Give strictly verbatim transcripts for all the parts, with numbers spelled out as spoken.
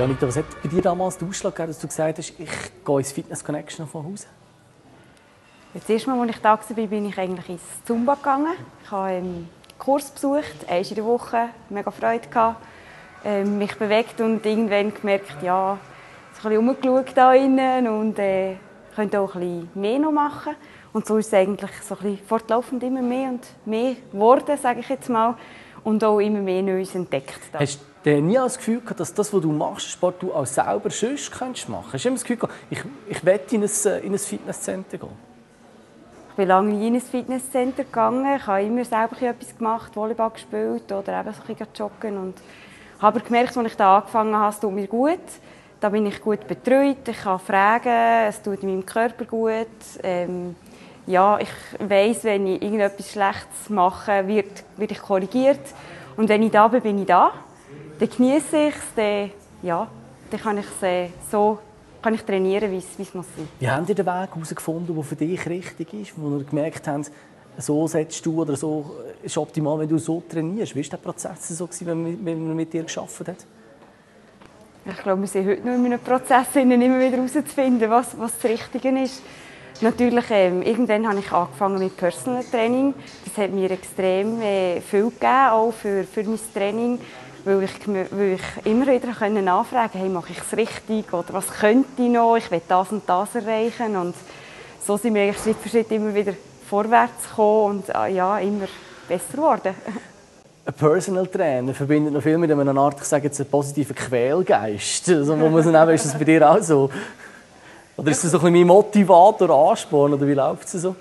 Janita, was hat bei dir damals den Ausschlag gegeben, dass du gesagt hast, ich gehe ins Fitness Connection von Hause? Das erste Mal, als ich da war, bin ich eigentlich ins Zumba gegangen. Ich habe einen Kurs besucht, einmal in der Woche, mega Freude gehabt, ähm, mich bewegt und irgendwann gemerkt, ja, so ein bisschen rumgeschaut da innen und äh, könnte auch ein bisschen mehr noch machen. Und so ist es eigentlich so ein bisschen fortlaufend immer mehr und mehr geworden, sage ich jetzt mal, und auch immer mehr Neues entdeckt. Da. Hast du nie das Gefühl gehabt, dass das, was du machst, Sport, du auch selber sonst könntest machen? Hast du immer das Gefühl gehabt, ich, ich will in ein, in ein Fitnesscenter gehen? Ich bin lange nie in ein Fitnesscenter gegangen. Ich habe immer selber etwas gemacht, Volleyball gespielt oder eben so ein bisschen joggen. Und habe aber gemerkt, als ich da angefangen habe, es tut mir gut. Da bin ich gut betreut, ich kann fragen, es tut meinem Körper gut. Ähm, ja, ich weiss, wenn ich irgendetwas Schlechtes mache, wird, wird ich korrigiert. Und wenn ich da bin, bin ich da. Dann genieße ich es, dann, ja, dann kann ich es äh, so kann ich trainieren, wie es, wie es muss sein. Wie habt ihr den Weg herausgefunden, der für dich richtig ist? Wo ihr gemerkt habt, so setzt du oder so ist optimal, wenn du so trainierst. Wie war der Prozess so, wenn man mit dir gearbeitet hat? Ich glaube, wir sind heute noch in einem Prozess, immer wieder herauszufinden, was, was das Richtige ist. Natürlich, ähm, irgendwann habe ich angefangen mit Personal Training. Das hat mir extrem äh, viel gegeben, auch für, für mein Training. Weil ich, weil ich immer wieder nachfragen konnte, hey, mache ich es richtig oder was könnte ich noch, ich will das und das erreichen. Und so sind wir Schritt für Schritt immer wieder vorwärts gekommen und ja, immer besser geworden. Ein Personal Trainer verbindet noch viel mit einer Art, ich sage jetzt, einen positiven Quälgeist. Also, wo man so nehmen, ist das bei dir auch so? Oder ist das so ein bisschen mein Motivator, Ansporn, oder wie läuft es so?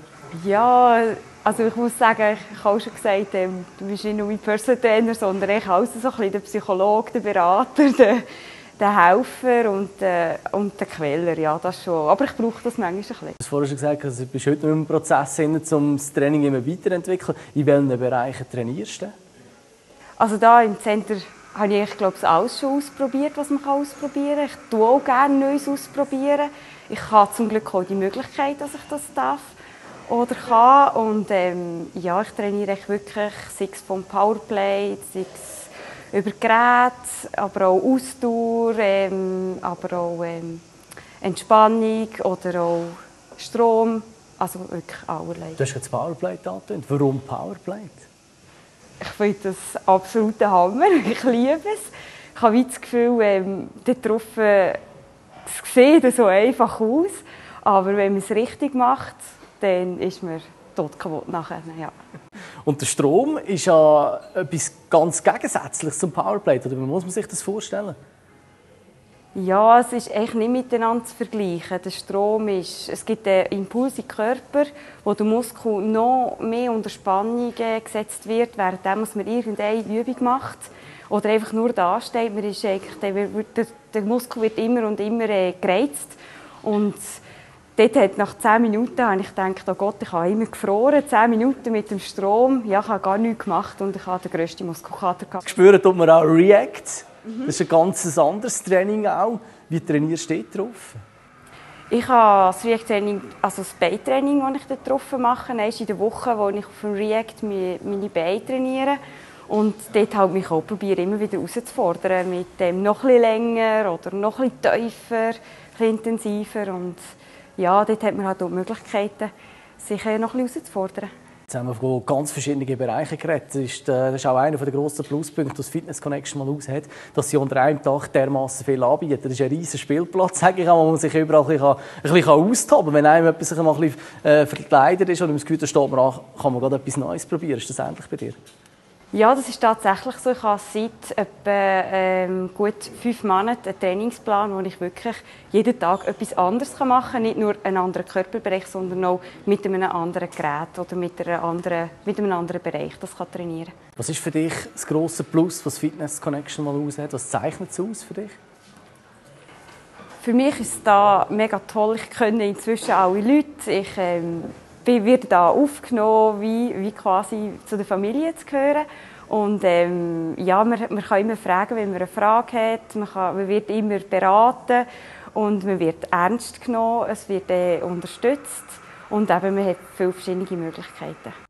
Ja, also ich muss sagen, ich habe auch schon gesagt, ähm, du bist nicht nur mein Personal Trainer, sondern ich auch so ein bisschen der Psychologe, der Berater, der, der Helfer und, äh, und der Queller, ja, das schon. Aber ich brauche das manchmal ein bisschen. Du hast vorhin schon gesagt, also, du bist heute noch im Prozess, um das Training immer weiterzuentwickeln. In welchen Bereichen trainierst du? Also da im Center habe ich, glaube ich, alles schon ausprobiert, was man ausprobieren kann. Ich tue auch gerne Neues ausprobieren. Ich habe zum Glück auch die Möglichkeit, dass ich das darf. Oder kann. Und ähm, ja, ich trainiere wirklich, sei es vom Powerplay, sei es über Geräte, aber auch Ausdauer, ähm, aber auch ähm, Entspannung oder auch Strom, also wirklich allerlei. Du hast jetzt Powerplay angetönt. Warum Powerplay? Ich finde das absolut der Hammer, ich liebe es. Ich habe das Gefühl, ähm, dort drauf, äh, es sieht so einfach aus, aber wenn man es richtig macht, dann ist man tot kaputt nachher. Ja. Und der Strom ist ja etwas ganz Gegensätzliches zum Powerplay. Oder wie muss man sich das vorstellen? Ja, es ist eigentlich nicht miteinander zu vergleichen. Der Strom ist, es gibt einen Impuls im Körper, wo der Muskel noch mehr unter Spannung gesetzt wird, während man irgendeine Übung macht oder einfach nur da steht. Man ist eigentlich, der, der Muskel wird immer und immer gereizt. Und dort hat nach zehn Minuten habe ich gedacht, oh Gott, ich habe immer gefroren. zehn Minuten mit dem Strom, ja, ich habe gar nichts gemacht und ich hatte den grössten Muskelkater gehabt. Spüren tut man auch React. Das ist ein ganz anderes Training auch. Wie trainierst du dort drauf? Ich habe das React-Training, also das Beintraining, das ich dort drauf mache, ist in der Woche, wo ich auf dem React meine Beine trainiere. Und dort halt mich auch probiere, immer wieder herauszufordern mit dem noch ein bisschen länger oder noch ein bisschen tiefer, ein bisschen intensiver. Und ja, dort hat man halt auch die Möglichkeiten, sich noch ein bisschen herauszufordern. Jetzt haben wir von ganz verschiedenen Bereichen geredet. Das ist, das ist auch einer der grossen Pluspunkte, das Fitness Connection mal aus hat, dass sie unter einem Tag dermassen viel anbieten. Das ist ein riesiger Spielplatz, sage ich auch, wo man sich überall ein bisschen, ein bisschen austoben kann. Wenn einem etwas ein bisschen äh, verkleidet ist oder man das Gefühl, da steht man an, kann man gerade etwas Neues probieren. Ist das ähnlich bei dir? Ja, das ist tatsächlich so. Ich habe seit etwa ähm, gut fünf Monaten einen Trainingsplan, wo ich wirklich jeden Tag etwas anderes machen kann. Nicht nur einen anderen Körperbereich, sondern auch mit einem anderen Gerät oder mit, einer anderen, mit einem anderen Bereich das kann trainieren. Was ist für dich das grosse Plus, was Fitness Connection mal aus hat? Was zeichnet es aus für dich? Für mich ist es da mega toll. Ich kenne inzwischen alle Leute. Ich, ähm, wird da aufgenommen, wie, wie quasi zu der Familie zu gehören. Und ähm, ja, man, man kann immer fragen, wenn man eine Frage hat. Man, kann, man wird immer beraten und man wird ernst genommen. Es wird äh, unterstützt und eben, man hat viele verschiedene Möglichkeiten.